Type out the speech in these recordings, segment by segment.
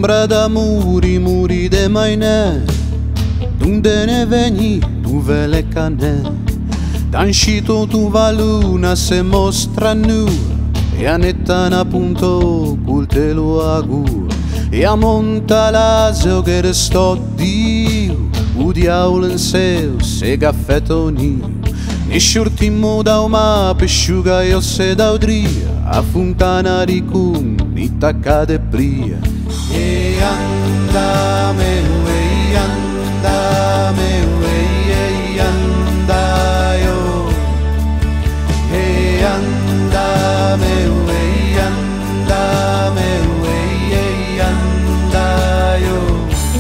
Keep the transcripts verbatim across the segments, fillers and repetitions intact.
Ombra da muri, muri de mainè, donde ne veni, tu ve le canè. T'anscito tu va luna se mostra nu, e anettana appunto col te lo agur. E a monta l'asio che restò Dio, u diavolo in seu se gaffetto niu. Ne sciortimmo da uma pesciuga io se da udria, a fontana di cun, ni taccade pria. E andame, e andame, e andaio. E andame, e andame, e andaio.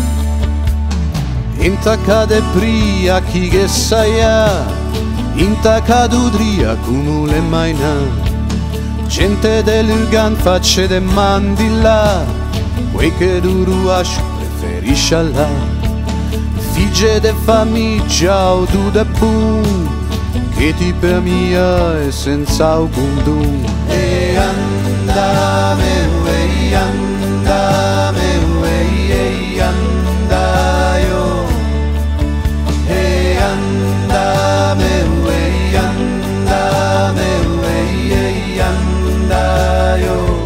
Intaccade pria chi che saia, intaccade udria come le maina. Gente dell'Urgan facce de mandilla, quei che duro ascio preferisce là. Figlie de famiglia o tu de pun, che ti per mia è senza alcun dun. E andame, e andame, e andaio. E andame, e andame, e andaio.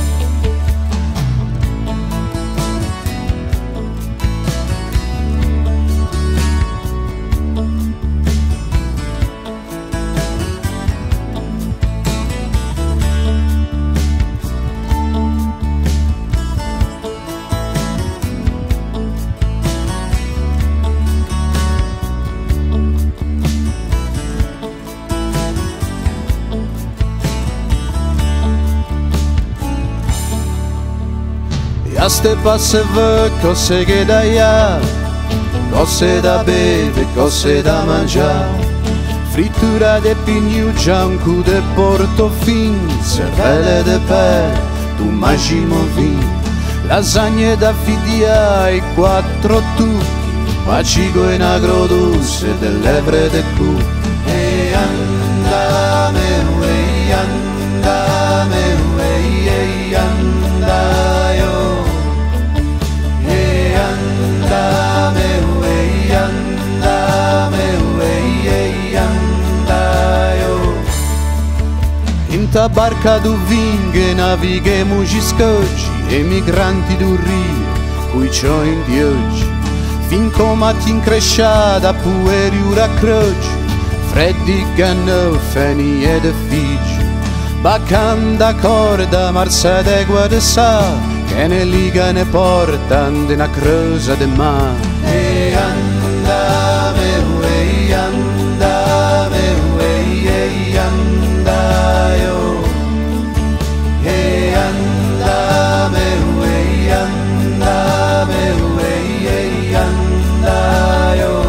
A ste passe vè cose che da ia, cose da beve, cose da mangiare. Frittura de pignu, gianco de portofin, cervelle de pe, tu magimo vin. Lasagne da fidia e quattro tucchi, macigo in agrodulce dell'evre de cu. E andame, e andame, e andaio. Andame, e andame, e andaio. In ta barca du vinghe navighemo gli scoggi, emigranti du rio, cui ciò in dioggi. Fin come ti incresciata pueri ura croci, freddi ganno feni ed effigi. Bacanda corda marsa de guarda sa, che ne liga ne portan de una crosa de ma. E andame, e andame, e andaio. E andame, e andame, e andaio.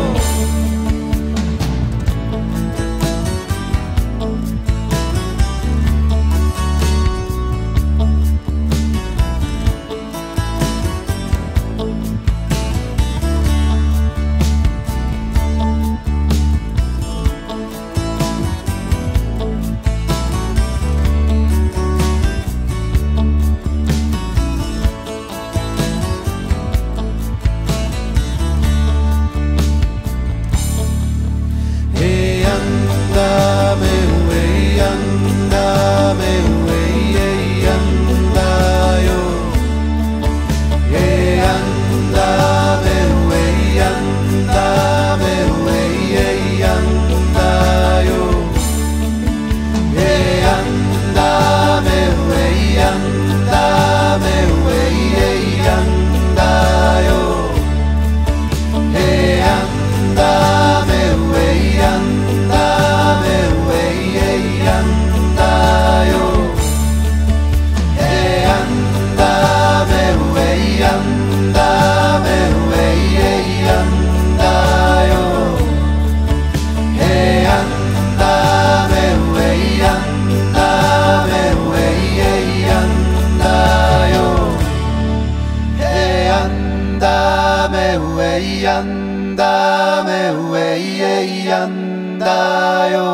andame, uei, andaio.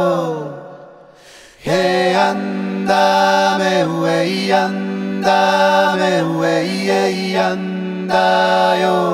E andame, uei, andame, uei, andame. んだよ